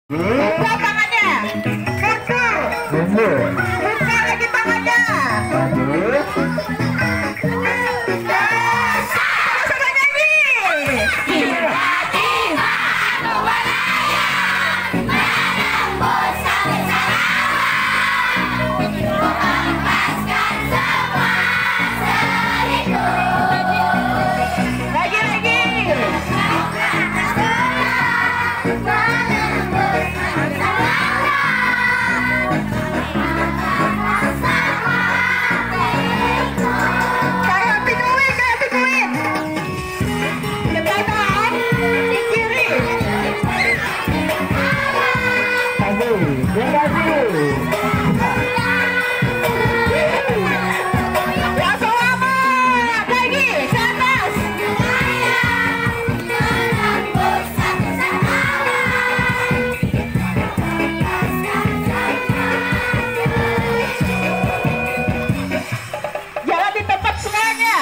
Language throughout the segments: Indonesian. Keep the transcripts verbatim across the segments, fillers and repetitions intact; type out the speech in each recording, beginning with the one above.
Buka tangannya. Mundur. Mundur. Buka lagi tangannya. Maju. Sama nyanyi. Tiba-tiba kebalaya menembus sampai sana, melepaskan semua seriku. Lagi-lagi. Kayak pinguin, kayak pinguin. Ke kanan, di kiri. Maju, dia maju. Langsung lama, lagi ke atas. Jalan di tempat semuanya.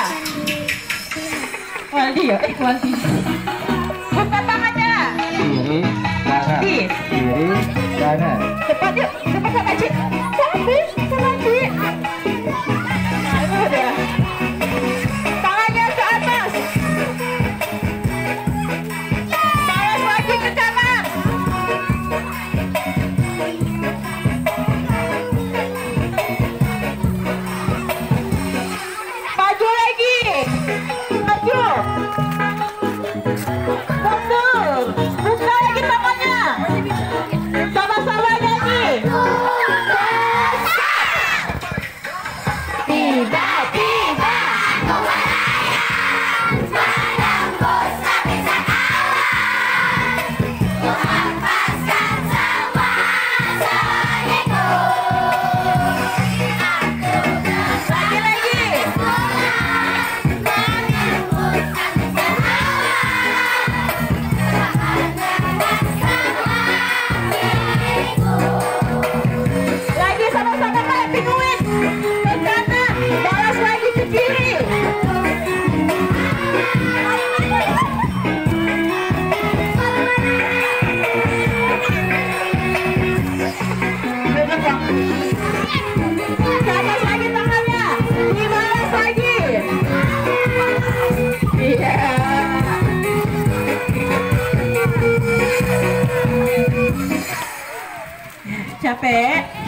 Waldi ya, eh Waldi. Buka tangannya. Kiri, kanan. Di. Kiri, kanan. Cepat yuk, cepat sama Ci. Cantik, sama Ci. Aduh, udah. Tangannya ke atas. Balas lagi ke kanan. Maju lagi. Maju. Mundur. Buka lagi tangannya. Sama-sama nyanyi. Tiba-tiba kebalaya menembus lapisan awan, melepaskan semua seriku. Lagi-lagi. Lagi sama-sama kayak pinguin. Ke kanan, balas lagi ke kiri. Ke atas lagi tangannya, dibalas lagi. Iya. Capek?